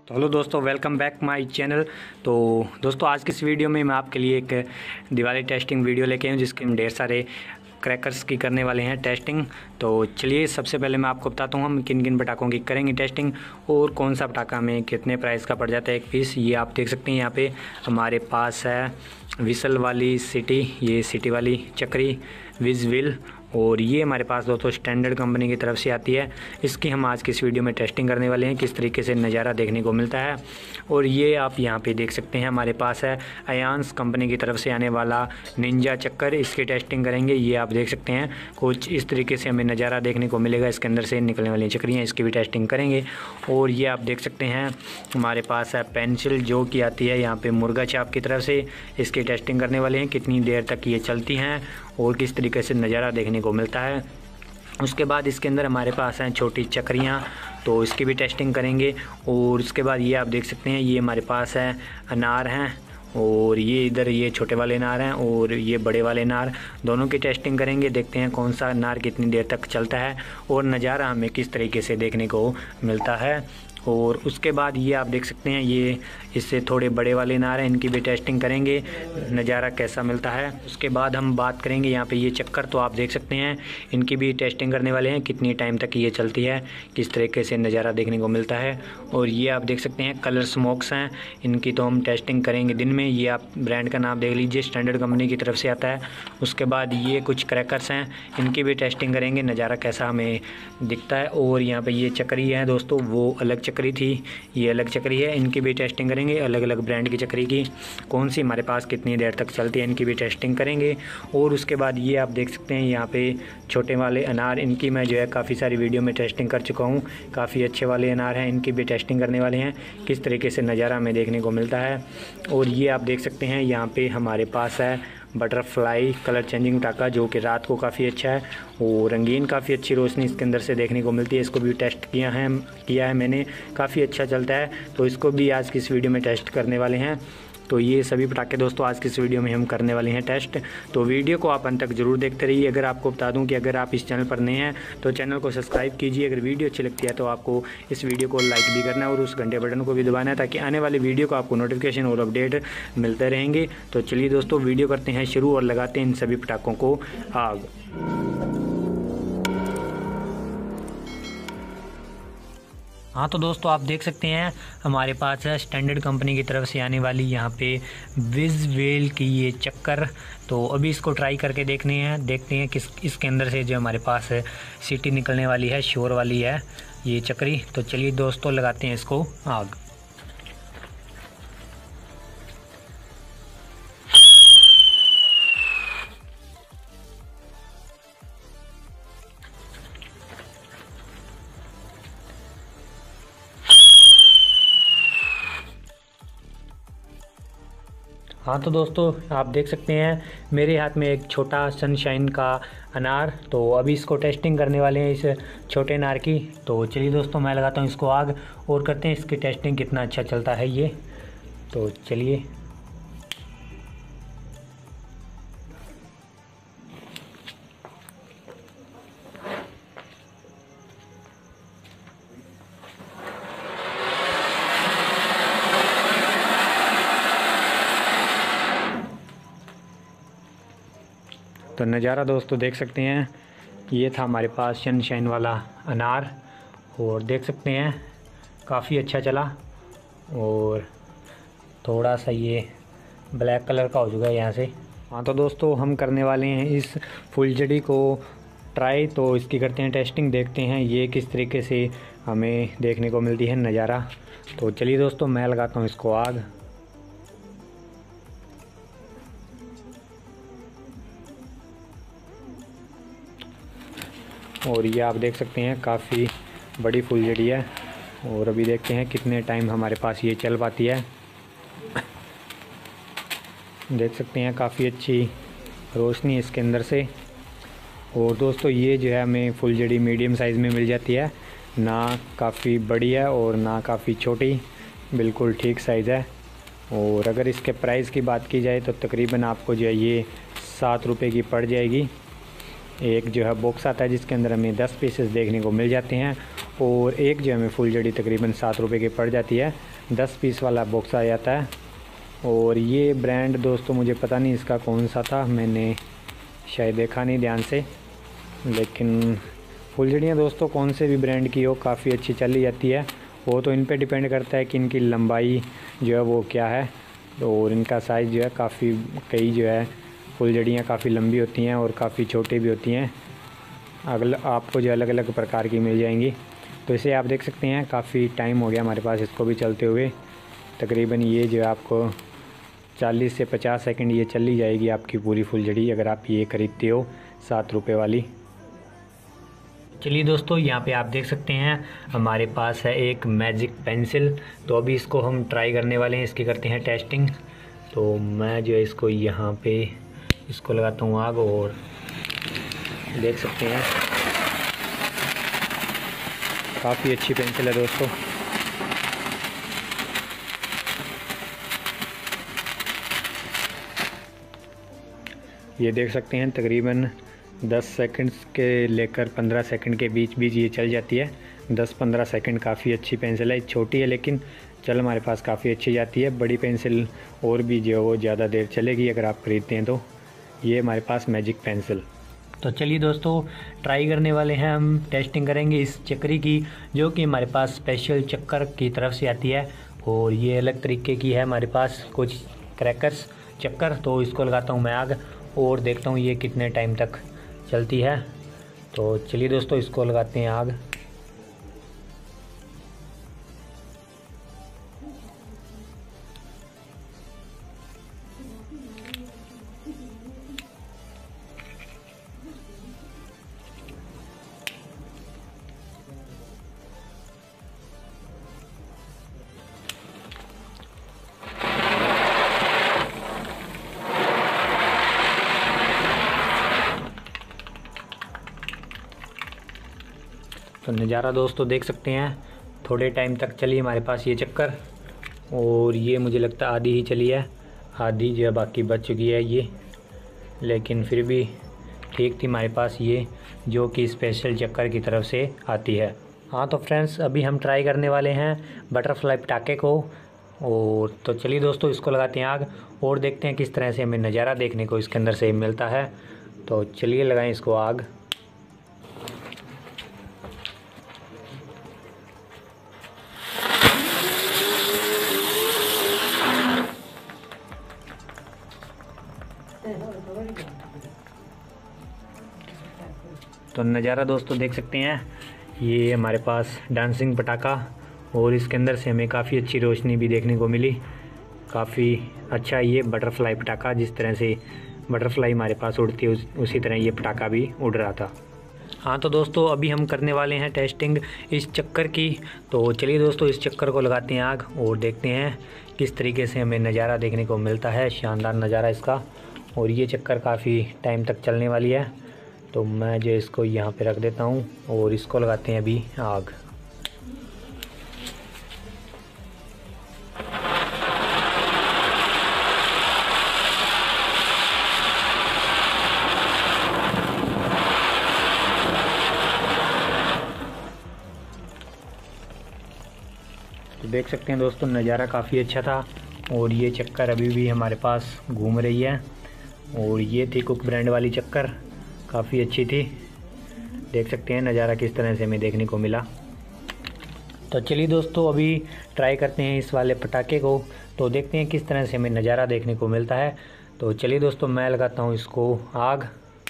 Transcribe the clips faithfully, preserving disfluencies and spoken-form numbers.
तो हेलो दोस्तों, welcome back my channel. तो दोस्तों, आज की इस वीडियो में मैं आपके लिए एक दिवाली टेस्टिंग वीडियो लेके आया हूँ, जिसके हम ढेर सारे क्रैकर्स की करने वाले हैं टेस्टिंग। तो चलिए, सबसे पहले मैं आपको बताता हूँ हम किन किन पटाखों की करेंगे टेस्टिंग और कौन सा पटाखा हमें कितने प्राइस का पड़ जाता है एक पीस। ये आप देख सकते हैं, यहाँ पे हमारे पास है विसल वाली सिटी, ये सिटी वाली चक्री विज विल, और ये हमारे पास दोस्तों स्टैंडर्ड कंपनी की तरफ से आती है। इसकी हम आज की इस वीडियो में टेस्टिंग करने वाले हैं, किस तरीके से नज़ारा देखने को मिलता है। और ये आप यहाँ पे देख सकते हैं, हमारे पास है अयांस कंपनी की तरफ से आने वाला निंजा चक्कर, इसकी टेस्टिंग करेंगे। ये आप देख सकते हैं, कुछ इस तरीके से हमें नज़ारा देखने को मिलेगा। इसके अंदर से निकलने वाली चक्रियाँ, इसकी भी टेस्टिंग करेंगे। और ये आप देख सकते हैं, हमारे पास है पेंसिल जो कि आती है यहाँ पे मुर्गा छाप की तरफ से, इसकी टेस्टिंग करने वाले हैं, कितनी देर तक ये चलती हैं और किस तरीके से नज़ारा देखने को मिलता है। उसके बाद इसके अंदर हमारे पास हैं छोटी चक्रियाँ, तो इसकी भी टेस्टिंग करेंगे। और उसके बाद ये आप देख सकते हैं, ये हमारे पास है अनार हैं, और ये इधर ये छोटे वाले अनार हैं और ये बड़े वाले अनार, दोनों की टेस्टिंग करेंगे। देखते हैं कौन सा अनार कितनी देर तक चलता है और नज़ारा हमें किस तरीके से देखने को मिलता है। और उसके बाद ये आप देख सकते हैं, ये इससे थोड़े बड़े वाले अनार हैं, इनकी भी टेस्टिंग करेंगे, नज़ारा कैसा मिलता है। उसके बाद हम बात करेंगे यहाँ पे ये चक्कर, तो आप देख सकते हैं, इनकी भी टेस्टिंग करने वाले हैं, कितनी टाइम तक ये चलती है, किस तरीके से नज़ारा देखने को मिलता है। और ये आप देख सकते हैं कलर स्मोक्स हैं, इनकी तो हम टेस्टिंग करेंगे दिन में। ये आप ब्रांड का नाम देख लीजिए, स्टैंडर्ड कंपनी की तरफ से आता है। उसके बाद ये कुछ क्रैकर्स हैं, इनकी भी टेस्टिंग करेंगे, नज़ारा कैसा हमें दिखता है। और यहाँ पर ये चक्री है दोस्तों, वो अलग चक्री थी, ये अलग चक्री है, इनकी भी टेस्टिंग करेंगे। अलग अलग ब्रांड की चक्री की कौन सी हमारे पास कितनी देर तक चलती है, इनकी भी टेस्टिंग करेंगे। और उसके बाद ये आप देख सकते हैं, यहाँ पे छोटे वाले अनार, इनकी मैं जो है काफ़ी सारी वीडियो में टेस्टिंग कर चुका हूँ। काफ़ी अच्छे वाले अनार हैं, इनकी भी टेस्टिंग करने वाले हैं, किस तरीके से नज़ारा हमें देखने को मिलता है। और ये आप देख सकते हैं, यहाँ पे हमारे पास है बटरफ्लाई कलर चेंजिंग पटाखा, जो कि रात को काफ़ी अच्छा है और रंगीन, काफ़ी अच्छी रोशनी इसके अंदर से देखने को मिलती है। इसको भी टेस्ट किया है किया है मैंने, काफ़ी अच्छा चलता है, तो इसको भी आज की इस वीडियो में टेस्ट करने वाले हैं। तो ये सभी पटाखे दोस्तों आज की इस वीडियो में हम करने वाले हैं टेस्ट। तो वीडियो को आप अंत तक जरूर देखते रहिए। अगर आपको बता दूं कि अगर आप इस चैनल पर नए हैं तो चैनल को सब्सक्राइब कीजिए। अगर वीडियो अच्छी लगती है तो आपको इस वीडियो को लाइक भी करना है और उस घंटे बटन को भी दबाना है, ताकि आने वाली वीडियो को आपको नोटिफिकेशन और अपडेट मिलते रहेंगे। तो चलिए दोस्तों, वीडियो करते हैं शुरू और लगाते हैं इन सभी पटाखों को आग। हाँ तो दोस्तों, आप देख सकते हैं, हमारे पास है स्टैंडर्ड कंपनी की तरफ से आने वाली यहाँ पे विज वेल की ये चक्कर। तो अभी इसको ट्राई करके देखने हैं देखते हैं किस इसके अंदर से जो हमारे पास है सीटी निकलने वाली है, शोर वाली है ये चक्री। तो चलिए दोस्तों, लगाते हैं इसको आग। हाँ तो दोस्तों, आप देख सकते हैं मेरे हाथ में एक छोटा सनशाइन का अनार। तो अभी इसको टेस्टिंग करने वाले हैं इस छोटे अनार की। तो चलिए दोस्तों, मैं लगाता हूँ इसको आग और करते हैं इसकी टेस्टिंग, कितना अच्छा चलता है ये। तो चलिए, तो नज़ारा दोस्तों देख सकते हैं, ये था हमारे पास सनशाइन वाला अनार और देख सकते हैं काफ़ी अच्छा चला। और थोड़ा सा ये ब्लैक कलर का हो चुका है यहाँ से। हाँ तो दोस्तों, हम करने वाले हैं इस फुलझड़ी को ट्राई। तो इसकी करते हैं टेस्टिंग, देखते हैं ये किस तरीके से हमें देखने को मिलती है नज़ारा। तो चलिए दोस्तों, मैं लगाता हूँ इसको आग। और ये आप देख सकते हैं काफ़ी बड़ी फुलझड़ी है। और अभी देखते हैं कितने टाइम हमारे पास ये चल पाती है। देख सकते हैं काफ़ी अच्छी रोशनी इसके अंदर से। और दोस्तों, ये जो है हमें फुलझड़ी मीडियम साइज़ में मिल जाती है, ना काफ़ी बड़ी है और ना काफ़ी छोटी, बिल्कुल ठीक साइज़ है। और अगर इसके प्राइस की बात की जाए तो तकरीबन आपको जो है ये सात रुपये की पड़ जाएगी। एक जो है बॉक्स आता है जिसके अंदर हमें दस पीसेस देखने को मिल जाते हैं। और एक जो हमें फुलझड़ी तकरीबन सात रुपये की पड़ जाती है। दस पीस वाला बॉक्स आ जाता है। और ये ब्रांड दोस्तों मुझे पता नहीं इसका कौन सा था, मैंने शायद देखा नहीं ध्यान से, लेकिन फुलझड़ियाँ दोस्तों कौन से भी ब्रांड की हो काफ़ी अच्छी चली जाती है। वो तो इन पे डिपेंड करता है कि इनकी लंबाई जो है वो क्या है, और इनका साइज़ जो है काफ़ी, कई जो है फुलझड़ियाँ काफ़ी लंबी होती हैं और काफ़ी छोटी भी होती हैं। अगला आपको जो अलग अलग प्रकार की मिल जाएंगी। तो इसे आप देख सकते हैं काफ़ी टाइम हो गया हमारे पास इसको भी चलते हुए। तकरीबन ये जो है आपको चालीस से पचास सेकंड ये चली जाएगी आपकी पूरी फुलझड़ी, अगर आप ये खरीदते हो सात रुपये वाली। चलिए दोस्तों, यहाँ पे आप देख सकते हैं हमारे पास है एक मैजिक पेंसिल। तो अभी इसको हम ट्राई करने वाले हैं, इसकी करते हैं टेस्टिंग। तो मैं जो है इसको यहाँ पे इसको लगाता हूँ आग, और देख सकते हैं काफ़ी अच्छी पेंसिल है दोस्तों। ये देख सकते हैं तकरीबन दस सेकंड्स के लेकर पंद्रह सेकंड के बीच बीच ये चल जाती है। दस पंद्रह सेकंड काफ़ी अच्छी पेंसिल है। छोटी है लेकिन चल हमारे पास काफ़ी अच्छी जाती है। बड़ी पेंसिल और भी जो वो ज़्यादा देर चलेगी अगर आप ख़रीदते हैं तो। ये हमारे पास मैजिक पेंसिल। तो चलिए दोस्तों, ट्राई करने वाले हैं, हम टेस्टिंग करेंगे इस चक्री की, जो कि हमारे पास स्पेशल चक्कर की तरफ से आती है। और ये अलग तरीके की है हमारे पास कुछ क्रैकर्स चक्कर। तो इसको लगाता हूँ मैं आग और देखता हूँ ये कितने टाइम तक चलती है। तो चलिए दोस्तों, इसको लगाते हैं आग। तो नज़ारा दोस्तों देख सकते हैं, थोड़े टाइम तक चली हमारे पास ये चक्कर, और ये मुझे लगता है आधी ही चली है, आधी जो है बाकी बच चुकी है ये, लेकिन फिर भी ठीक थी हमारे पास ये, जो कि स्पेशल चक्कर की तरफ से आती है। हाँ तो फ्रेंड्स, अभी हम ट्राई करने वाले हैं बटरफ्लाई पटाखे को। और तो चलिए दोस्तों, इसको लगाते हैं आग और देखते हैं किस तरह से हमें नज़ारा देखने को इसके अंदर से मिलता है। तो चलिए लगाएं इसको आग। तो नज़ारा दोस्तों देख सकते हैं, ये हमारे पास डांसिंग पटाखा, और इसके अंदर से हमें काफ़ी अच्छी रोशनी भी देखने को मिली। काफ़ी अच्छा ये बटरफ्लाई पटाखा, जिस तरह से बटरफ्लाई हमारे पास उड़ती है उस, उसी तरह ये पटाखा भी उड़ रहा था। हाँ तो दोस्तों, अभी हम करने वाले हैं टेस्टिंग इस चक्कर की। तो चलिए दोस्तों, इस चक्कर को लगाते हैं आग और देखते हैं किस तरीके से हमें नज़ारा देखने को मिलता है। शानदार नज़ारा इसका, और ये चक्कर काफ़ी टाइम तक चलने वाली है। तो मैं जो इसको यहाँ पे रख देता हूँ और इसको लगाते हैं अभी आग। तो देख सकते हैं दोस्तों, नज़ारा काफ़ी अच्छा था, और ये चक्कर अभी भी हमारे पास घूम रही है। और ये थी कुक ब्रांड वाली चक्कर, काफ़ी अच्छी थी। देख सकते हैं नज़ारा किस तरह से हमें देखने को मिला। तो चलिए दोस्तों, अभी ट्राई करते हैं इस वाले पटाखे को, तो देखते हैं किस तरह से हमें नज़ारा देखने को मिलता है। तो चलिए दोस्तों, मैं लगाता हूँ इसको आग।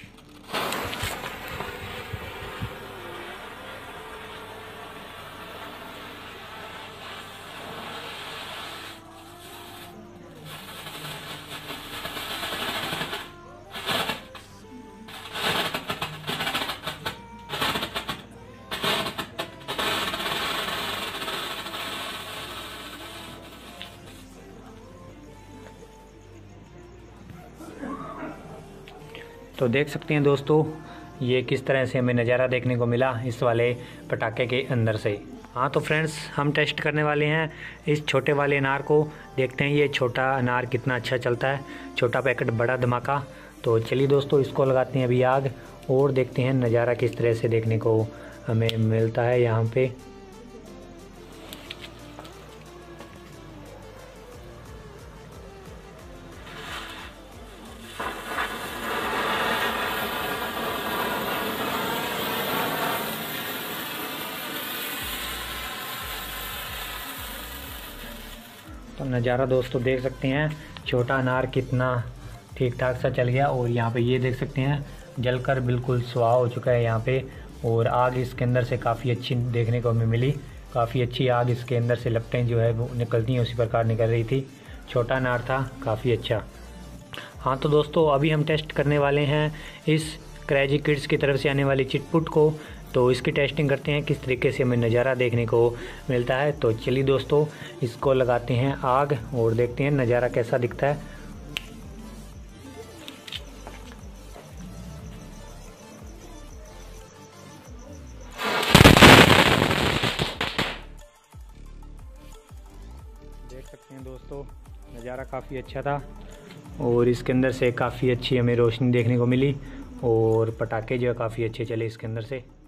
तो देख सकते हैं दोस्तों, ये किस तरह से हमें नज़ारा देखने को मिला इस वाले पटाखे के अंदर से। हाँ तो फ्रेंड्स, हम टेस्ट करने वाले हैं इस छोटे वाले अनार को। देखते हैं ये छोटा अनार कितना अच्छा चलता है, छोटा पैकेट बड़ा धमाका। तो चलिए दोस्तों, इसको लगाते हैं अभी आग और देखते हैं नज़ारा किस तरह से देखने को हमें मिलता है यहाँ पे। तो नज़ारा दोस्तों देख सकते हैं, छोटा अनार कितना ठीक ठाक सा चल गया। और यहाँ पे ये देख सकते हैं जलकर बिल्कुल स्वाहा हो चुका है यहाँ पे। और आग इसके अंदर से काफ़ी अच्छी देखने को हमें मिली, काफ़ी अच्छी आग इसके अंदर से लपटें जो है वो निकलती हैं, उसी प्रकार निकल रही थी। छोटा अनार था, काफ़ी अच्छा। हाँ तो दोस्तों अभी हम टेस्ट करने वाले हैं इस क्रेजी किड्स की तरफ से आने वाली चिटपुट को। तो इसकी टेस्टिंग करते हैं किस तरीके से हमें नज़ारा देखने को मिलता है। तो चलिए दोस्तों इसको लगाते हैं आग और देखते हैं नज़ारा कैसा दिखता है। देख सकते हैं दोस्तों नज़ारा काफ़ी अच्छा था और इसके अंदर से काफ़ी अच्छी हमें रोशनी देखने को मिली और पटाखे जो है काफ़ी अच्छे चले इसके अंदर से।